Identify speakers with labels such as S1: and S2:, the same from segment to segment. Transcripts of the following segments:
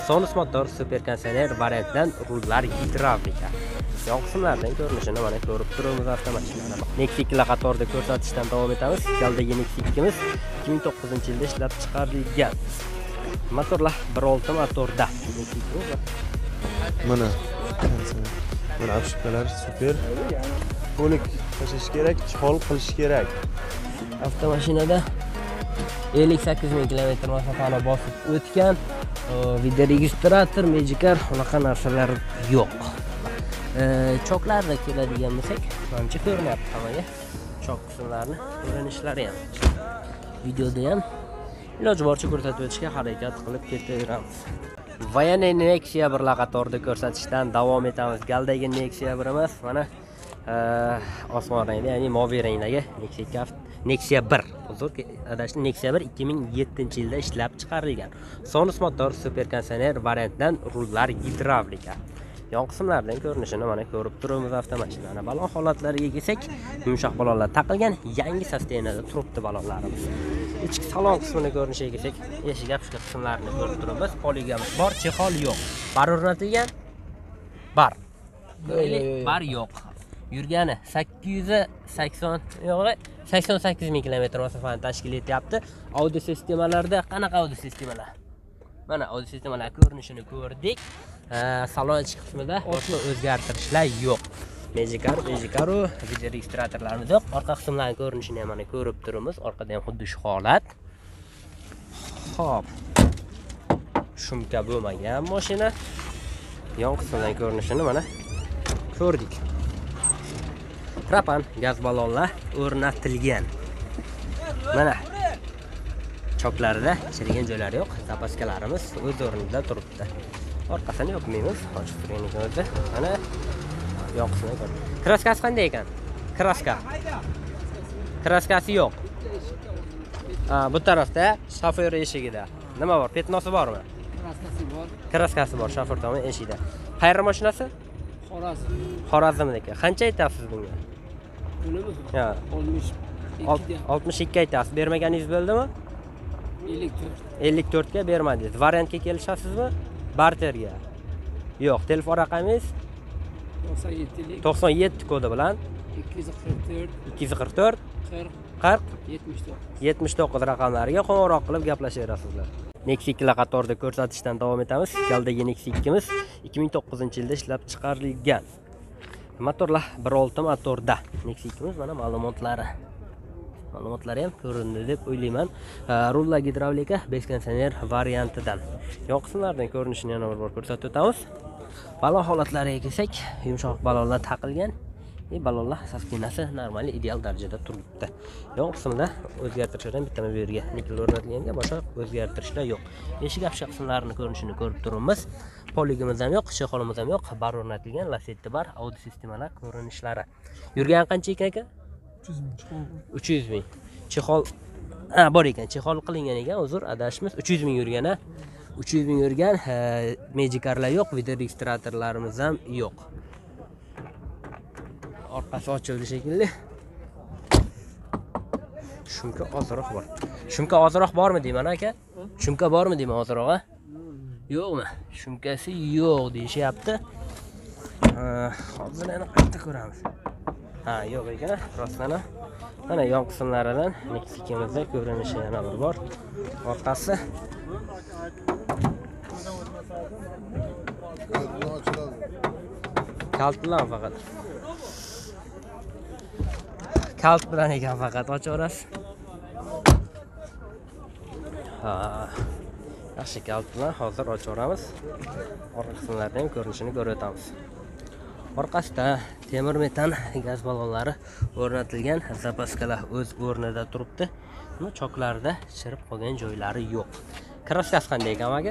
S1: Sonus motor super konditsioner variantidan rullar gidravlika. Yon qismlardan ko'rinishini mana ko'rib turibmiz avtomashinani. Nexia 2 qatorda ko'rsatishdan davom etamiz. Galdagi Nexia 2miz 2009-yilda ishlab chiqarilgan. Motorlar 1.6 motorda.
S2: Mana obshipkalar super. Bo'lik tashish kerak, chol qilish kerak.
S1: Avtomashinada 58 ming kilometr masofani bosib o'tgan. Video registrator, Magicar unaqa narsalar yo'q. Choklarda keladigan bo'lsak, menimcha ko'rinyapti hammaga. Chok qismlarini ko'rinishlari ham. Videoda ham iloji boricha ko'rsatib o'tishga harakat qilib ketaveramiz. Va yana Nexia 1 qatorda ko'rsatishdan davom etamiz. Galdagi Nexia 1 emas, mana osmon rangli, ya'ni moviy rangdagi Nexia 1. Uzr, adashni Nexia 1 2007-yilda ishlab chiqarilgan. Sonus motor super konditsioner variantidan rullar gidravlika. Yon qismlardan ko'rinishini mana ko'rib turibmiz avtomashinani. Balon holatlariga kelsak, yumshoq balonlar taqilgan, yangi sostenada turibdi balonlarimiz. Ichki salon qismini ko'rinishiga kelsak, eshik apishka qismlarini ko'rib turibmiz. Poligamiz bor, chexol yo'q. Bar o'rnatilgan? Bar. Bar yo'q. Yurgani 88 ming kilometr masofani tashkil etyapti. Audio sistemalarda qanaqa audio sistemalar? Mana audio sistemalar ko'rinishini ko'rdik. Salon ichki qismida boshqa o'zgartirishlar yo'q. Magicar, video registratorlarimiz yo'q. Orqa qismlarning ko'rinishini ham mana ko'rib turibmiz. Orqada ham xuddi shu holat. Xo'p. Shumka bo'lmagan mashina. Yon qismdan ko'rinishini mana ko'rdik. Propan gaz balonlar o'rnatilgan. Mana choklarida chirigan joylari yo'q. Zapaskalarimiz o'z o'rnida turibdi. Orqasini yopmaymiz. Ochib turganligini o'zi. Mana yoqishini ko'ring. Kraskasi qanday ekan? Kraskasi yo'q. Bu tarafda shofyor eshigida. Nima bor? Petnosi bormi? Kraskasi bor shofyor tomon eshigida. Qayerda mashinasi? Xorazmniki. Qancha aytasiz bunga? Ha, 62 aytasiz. Bermaganingiz bo'ldimi? 54 ga bermadingiz. Variantga kelishasizmi? Barterga. Yo'q, telefon raqamingiz 97 kodi bilan 244 40 79 raqamlariga qo'ng'iroq qilib gaplashaverasizlar. Nexia 2 qatorda ko'rsatishdan davom etamiz. Galdagi Nexia 2miz 2009-yilda ishlab chiqarilgan. Motorlar 1.6 motorda. Nexia 2miz mana ma'lumotlari ham ko'rindi deb o'ylayman. Rullar gidravlika 5 konditsioner variantidan. Yon qismlardan ko'rinishini yana bir bor ko'rsatib o'tamiz. Balon holatlariga kelsak, yumshoq balonlar taqilgan. Balonlar saskinasi normal ideal darajada turibdi. Yon qismida o'zgartirishlar ham bittama bu yerga nikel o'rnatilganga, boshqa o'zgartirishlar yo'q. Eshik apishka qismlarini ko'rinishini ko'rib turibmiz. Poligimiz ham yo'q, chexolimiz ham yo'q. Bar o'rnatilgan, lasetti bar, audio sistemalar ko'rinishlari. Yurgan qancha ekan aka? 300 ming. Chexol bor ekan, chexol qilingan ekan, uzr, adashimiz 300 ming yurgan. 300 ming yurgan, Magicarlar yo'q, video registratorlarimiz ham yo'q. Orqasi ochildi shekilli. Shumka ozroq bor. Shumka ozroq bormi deyman aka? Shumka bormi deyman ozroq, ha? Yo'qmi? Shumkasi yo'q deyishyapti. Hozir yana qayta ko'ramiz. Ha, yo'q ekan, rostdan. Mana yon qismlaridan Nexia 2mizda ko'rinishi yana bir bor. Orqasi kalt bilan faqat. Kalt bilan ekan faqat ochaverasiz. Ha. Yaxshi kalt bilan hozir ochaveramiz. Orqa qismlardan ham ko'rinishini ko'rib o'tamiz. Orqasida temir metan gaz balonlari o'rnatilgan, zapaskalar o'z o'rnida turibdi. Bu choklarda chirib qolgan joylari yo'q. Kraskasi qanday ekan aka?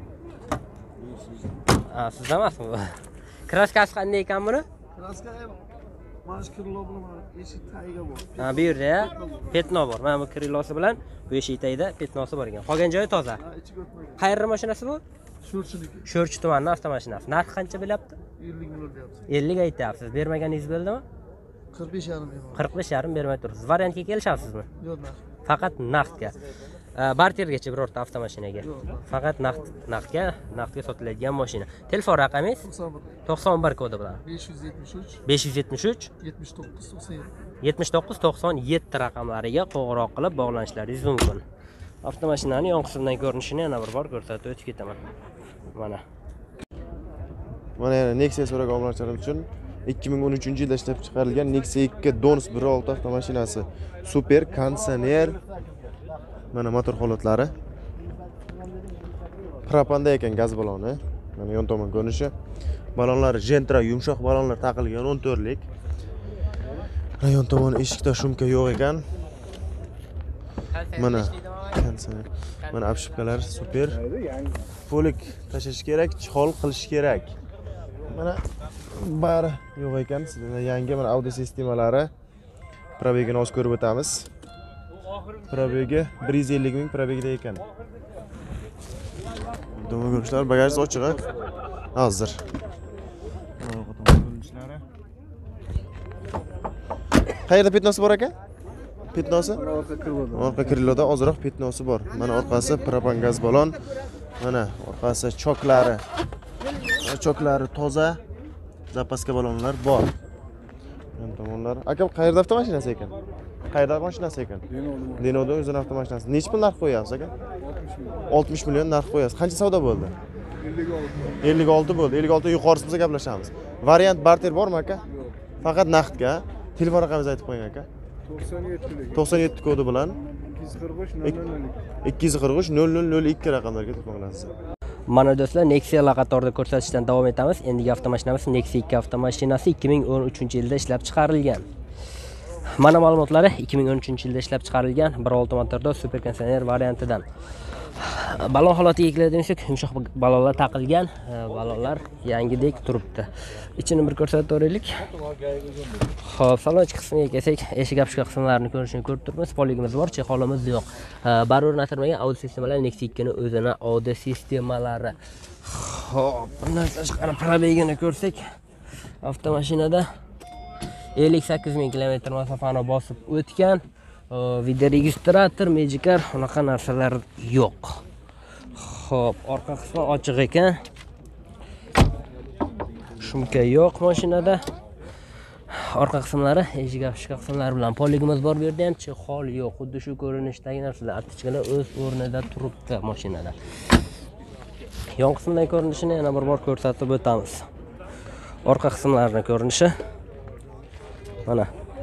S1: Siz emasmi bu? Kraskasi qanday ekan buni?
S2: Kraska mana shu krilo bilan eshik tagiga bor.
S1: Bu yerda petno bor. Mana bu krilosi bilan bu eshik tagida petnosi bor ekan. Qolgan joyi toza. Qayerda mashinasi bu? Sho'rchi tumanining avtomashinasi. Narxi qancha bo'lyapti?
S2: 50 million deyapsiz.
S1: 50 ga aytyapsiz. Bermaganingiz bo'ldimi?
S2: 45,5
S1: 45,5 bermay turibsiz. Variantga kelishasizmi?
S2: Yo'q, naqd.
S1: Faqat naqdga. Bartergacha birorta avtomashinaga. Faqat naqdga sotiladigan mashina. Telefon raqamingiz 91 kodi bilan. 573 79 97 raqamlariga qo'ng'iroq qilib bog'lanishlaringiz mumkin. Avtomashinaning yon qismidan ko'rinishini yana bir bor ko'rsatib o'tib ketaman. Mana
S2: yana Nexia so'ragan obunachilar uchun 2013-yilda ishlab chiqarilgan Nexia 2 Donus 1.6 avtomashinasi. Super konditsioner. Mana motor holatlari. Propanda ekan gaz baloni. Mana yon tomon ko'rinishi. Balonlari Gentra yumshoq balonlar taqilgan 14 lik. Yon tomon eshikda shumka yo'q ekan. Mana konditsioner. Mana obshipkalar super. Polik tashish kerak, chihol qilish kerak. Mana bari yo'q ekan. Sizlar yangi mana audio sistemalari. Probegini o'z ko'rib o'tamiz. Probegi 150 ming probegida ekan. Doma ko'rishlar, bagaj ochiq. Hozir. Qayerda petnosi bor ekan? Petnosi? Orqa kriloda ozroq petnosi bor. Mana orqasi propan gaz balon. Mana orqasi choklari. Choklari toza. Zapaska balonlar bor. Mana tomonlar. Aka qayerda avtomashinasi ekan? Qayerda mashinasi ekan? Denovda o'zining avtomashinasi. Necha pul narx qo'yapsiz aka? 60 million narx qo'yasiz. Qancha savdo bo'ldi? 56 bo'ldi. 56 yuqorisi gaplashamiz. Variant barter bormi aka? Faqat naqdga. Telefon raqamingizni aytib qo'ying aka. 97 kodi bilan 243 0002 raqamlarga telefon qilasiz.
S1: Mana do'stlar, Nexia qatorida ko'rsatishdan davom etamiz. Endigi avtomashinamiz Nexia 2 avtomashinasi 2013-yilda ishlab chiqarilgan. Mana ma'lumotlari 2013-yilda ishlab chiqarilgan 1.6 motorda super konditsioner variantidan. Balon holatiga keladigan yumshoq balonlar taqilgan, balonlar yangidek turibdi. Ichini bir ko'rsatib o'raylik. Xo'p, salon ichki qismiga kelsak, eshik opshka qismlarini ko'rishni ko'rib turibmiz. Poligimiz bor, cheholimiz yo'q. Bari o'rnatilmagan audio sistemalar Nexia 2 ning o'zini audio sistemalari. Xo'p, bundan tashqari probegini ko'rsak, avtomashinada 58 ming kilometr masofani bosib o'tgan. Video registrator, Magicar, unaqa narsalar yo'q. Xo'p, orqa qismi ochiq ekan. Shumka yo'q mashinada. Orqa qismlari, eshik opshka qismlari bilan poligimiz bor. Bu yerda ham chehol yo'q. Xuddi shu ko'rinishdagi narsalar, artichkalar o'z o'rnida turibdi mashinada. Yon qismdan ko'rinishini yana bir bor ko'rsatib o'tamiz. Orqa qismlarining ko'rinishi mana.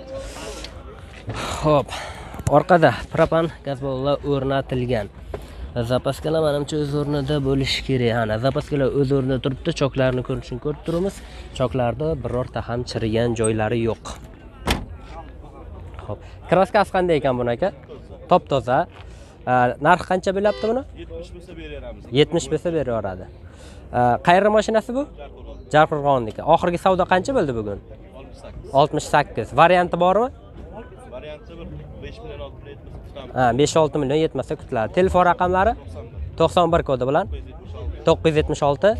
S1: Xo'p, orqada propan gaz balonlar o'rnatilgan. Zapaskalar menimcha o'z o'rnida bo'lishi kerak. Ana, zapaskalar o'z o'rnida turibdi. Choklarni ko'rishini ko'rib turibmiz. Choklarda birorta ham chirigan joylari yo'q. Xo'p, kraskasi qanday ekan buni aka? Top toza. Narx qancha bo'lyapti buni?
S2: 70 bo'lsa beramiz.
S1: 70 bo'lsa beraveradi. Qayerda mashinasi bu? Jarqo'rg'onniki. Oxirgi savdo qancha bo'ldi bugun? 68. Varianti bormi?
S2: Varianti 5 million 6 million yetmasa.
S1: 5-6 million yetmasa kutiladi. Telefon raqamlari 91 kodi bilan 976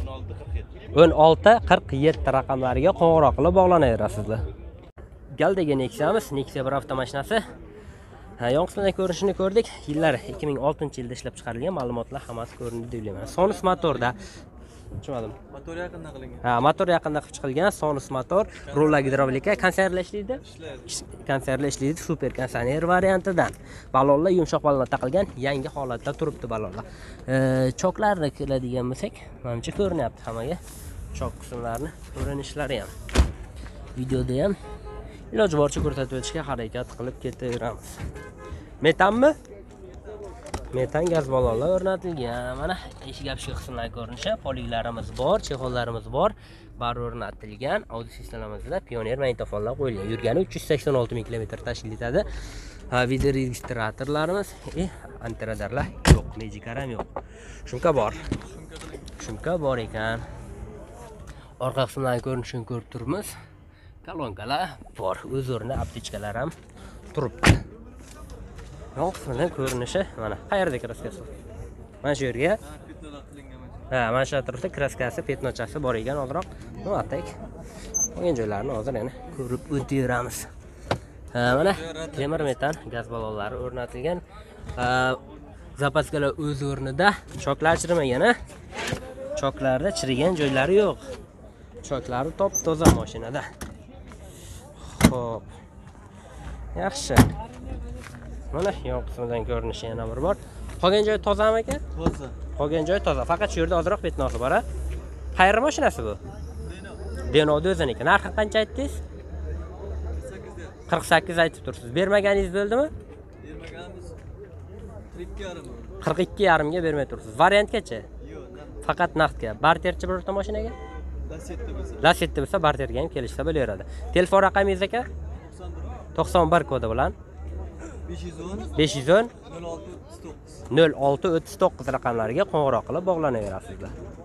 S1: 1647 raqamlariga qo'ng'iroq qilib bog'lanaverasizlar. Galdagi Nexia'miz, Nexia 1 avtomashinasi. Yon qismidan ko'rinishini ko'rdik. Yillari 2006-yilda ishlab chiqarilgan, ma'lumotlar hammasi ko'rindi deb o'ylayman. Sonus motorda tushunmadim.
S2: Motor yaqinda qilingan.
S1: Motor yaqinda qilib chiqilgan, Sonus motor, rula gidrovlika, konservlar ishlaydi. Konservlar ishlaydi, super konditsioner variantidan. Balonlar yumshoq balonlar taqilgan, yangi holatda turibdi balonlar. Choklarni keladigan bo'lsak, menimcha ko'rinyapti hammaga. Chok qismlarini ko'rinishlari ham. Videoda ham iloji boricha ko'rsatib o'tishga harakat qilib ketaveramiz. Metanmi? Metan gaz balonlar o'rnatilgan. Mana eshik opshka qismlari ko'rinishi, poliglarimiz bor, chehollarimiz bor. Bari o'rnatilgan. Audio sistelamizda pioner magnitofonlar qo'yilgan. Yurgani 386 ming kilometr tashkil etadi. Video registratorlarimiz, antiradarlar yo'q, Magicar ham yo'q. Shumka bor. Shumka bor ekan. Orqa qismlarni ko'rinishini ko'rib turibmiz. Kolonkalar bor, o'z o'rnida aptechkalar ham turibdi. Yon qismidan ko'rinishi mana. Qayerda kraskasi? Mana shu yerga. Mana shu atrofda kraskasi, petnochasi bor ekan, ozroq. Nima atak? Qolgan joylarini hozir yana ko'rib o'taveramiz. Mana temir metan gaz balonlari o'rnatilgan. Zapaskalar o'z o'rnida, choklar chirimagan, ha? Choklarda chirigan joylari yo'q. Choklari top-toza mashinada. Xo'p. Yaxshi. Mana yon qismidan ko'rinishi yana bir bor. Qolgan joy tozami aka? Toza. Qolgan joy toza. Faqat shu yerda ozroq petnosi bor, ha? Qayerga mashinasi bu? Denov o'ziniki. Narxi qancha aytdingiz? 48 aytib tursiz. Bermaganingiz bo'ldimi?
S3: Bermaganimiz 42,5.
S1: 42,5 ga bermay tursiz. Variantgacha?
S3: Yo'q,
S1: Faqat naqdga. Barterchi birorta mashinaga? Lasetti bo'lsa barterga ham kelishsa bo'laveradi. Telefon raqamingiz aka? 91 kodi bilan 510 0639 raqamlariga qo'ng'iroq qilib bog'lanaverasizlar.